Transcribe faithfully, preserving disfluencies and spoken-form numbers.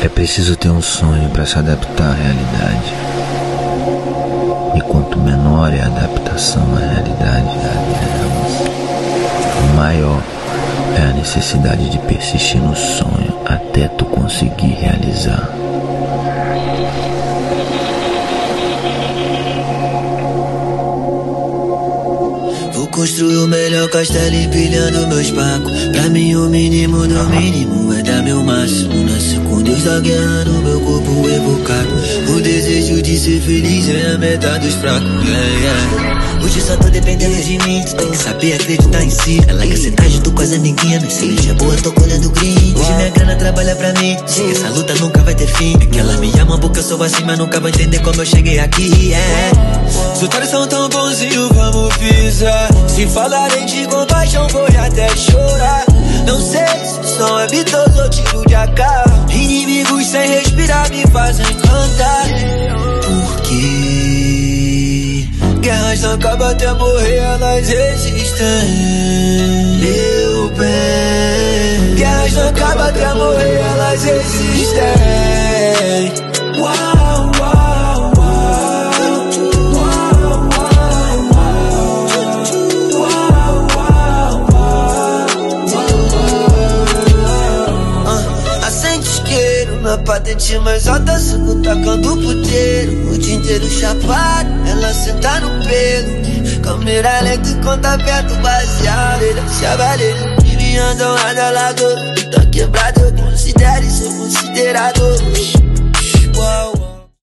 É preciso ter um sonho para se adaptar à realidade. E quanto menor é a adaptação à realidade delas, maior é a necessidade de persistir no sonho até tu conseguir realizar. Vou construir o melhor castelo empilhando meus pacos. Pra mim o mínimo do mínimo é dar meu máximo. Nasci com Deus da guerra no meu corpo evocado. O desejo de ser feliz é a meta dos fracos, yeah, yeah. Hoje só tô dependendo de mim, tu tem que saber acreditar em si. Ela quer sentar junto com as amiguinhas, mas cerveja boa, tô colhendo green. Hoje minha grana trabalha pra mim, sei que essa luta nunca vai ter fim. É que ela me ama porque eu sou assim, mas nunca vai entender como eu cheguei aqui, yeah. Os otários são tão bonzinhos, vamos pisar. Se falarem de compaixão, vou até chorar. Não sei se o som é bitoso ou tiro de A K. Inimigos sem respirar me fazem cantar. Porque guerras não acabam até morrer, elas existem. Meu bem, guerras não acabam até morrer, elas existem. Uau, uau, uau. Na patente mais alta, sigo tacando puteiro. O dia inteiro chapado, ela senta no pelo. Câmera lenta enquanto aperta o baseado. Ele se avaleu, e me andam radalador. Tá quebrado, eu considero e sou considerado. Uau.